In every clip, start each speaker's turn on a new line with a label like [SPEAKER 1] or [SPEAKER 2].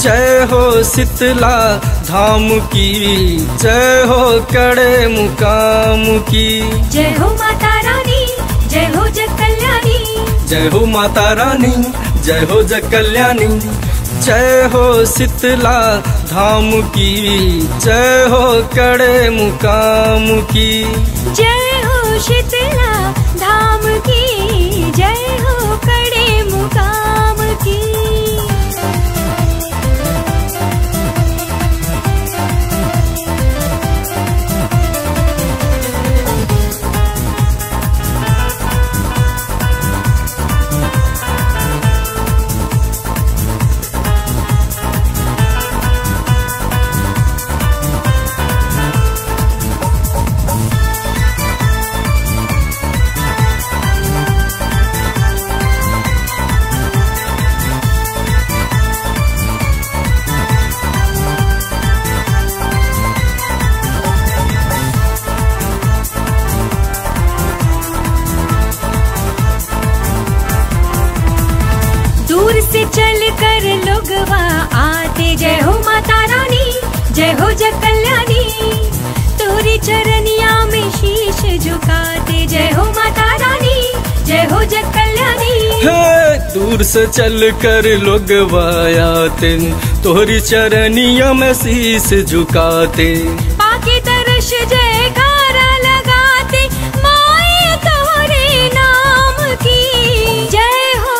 [SPEAKER 1] जय हो शीतला धाम की, जय हो कड़े मुकाम की।
[SPEAKER 2] जय हो माता रानी, जय हो जग कल्याणी।
[SPEAKER 1] जय हो माता रानी, जय हो जग कल्याणी। जय हो शीतला धाम की, जय हो कड़े मुकाम की।
[SPEAKER 2] जय हो शीतला धाम की, जय हो कड़े मुकाम की। से चल कर लोगवा आते, जय हो माता रानी, जय हो जग कल्याणी। तोरी चरनिया में शीश झुकाते, जय हो माता रानी, जय हो जग कल्याणी।
[SPEAKER 1] दूर से चल कर लोगवा आते, तोरी चरनिया में शीश झुकाते।
[SPEAKER 2] पाके तरस जयकारा लगाते, माए तोरे नाम की। जय हो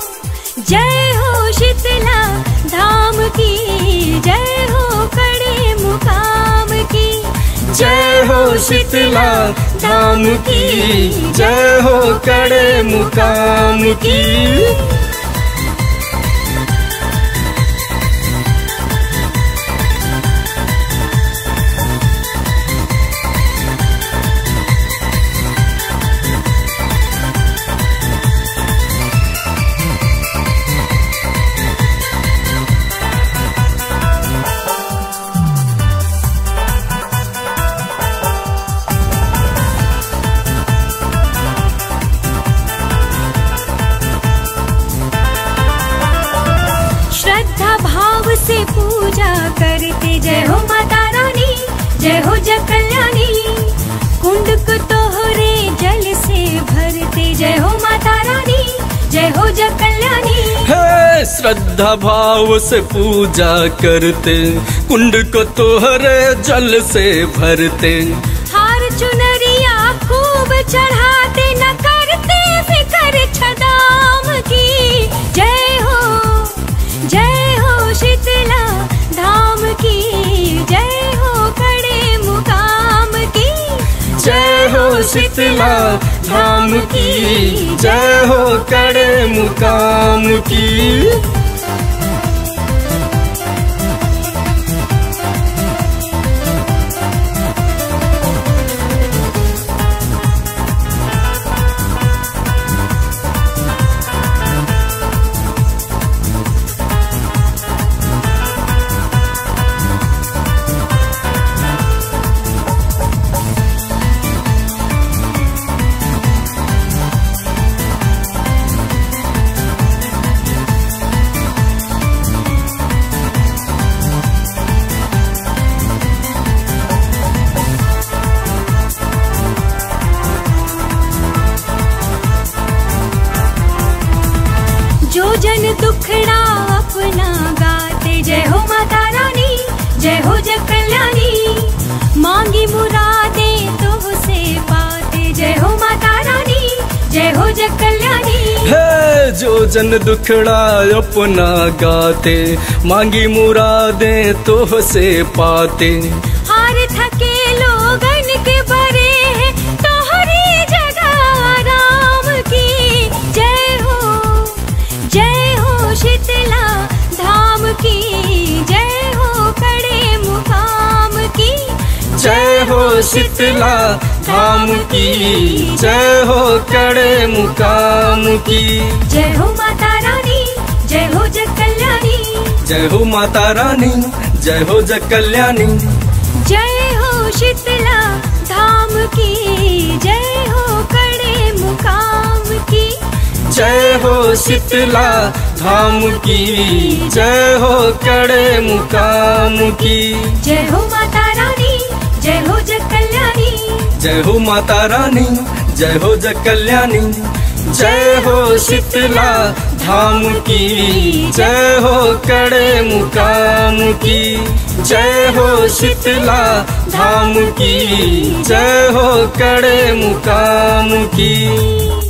[SPEAKER 2] शीतला धाम की, जय हो कड़े मुकाम की।
[SPEAKER 1] जय हो शीतला धाम की, जय हो कड़े मुकाम की।
[SPEAKER 2] से पूजा करते, जय हो माता रानी, जय हो जग कल्याणी। कुंड को तोहरे जल से भरते, जय हो माता रानी, जय हो जग कल्याणी।
[SPEAKER 1] है श्रद्धा भाव से पूजा करते, कुंड को तोहरे जल से भरते।
[SPEAKER 2] हार चुनरिया खूब चढ़ाते, न करते फिकर छदाम की। जय हो शीतला धाम की, जय हो कड़े मुकाम की।
[SPEAKER 1] जय हो शीतला धाम की, जय हो कड़े मुकाम की।
[SPEAKER 2] जो जन दुखड़ा अपना गाते, जय हो माता रानी, जय हो जग कल्याणी। मांगी मुरादे तो से पाते, जय हो माता रानी, जय हो जग कल्याणी।
[SPEAKER 1] है जो जन दुखड़ा अपना गाते, मांगी मुरादे तो से पाते।
[SPEAKER 2] हार थके लोगन के बरे हैं, तोहरी जगह आराम की। जय हो शीतला धाम की, जय हो कड़े मुकाम की।
[SPEAKER 1] जय हो शीतला धाम की, जय हो कड़े मुकाम की।
[SPEAKER 2] जय हो माता रानी, जय हो जग कल्याणी।
[SPEAKER 1] जय हो माता रानी, जय हो जग कल्याणी।
[SPEAKER 2] जय हो शीतला धाम की, जय हो कड़े मुकाम की।
[SPEAKER 1] जय हो शीतला धाम की, जय हो कड़े मुकाम की।
[SPEAKER 2] जय हो माता रानी, जय हो जग कल्याणी।
[SPEAKER 1] जय हो माता रानी, जय हो जग कल्याणी। जय हो शीतला धाम की, जय हो कड़े मुकाम की। जय हो शीतला धाम की, जय हो कड़े मुकाम की।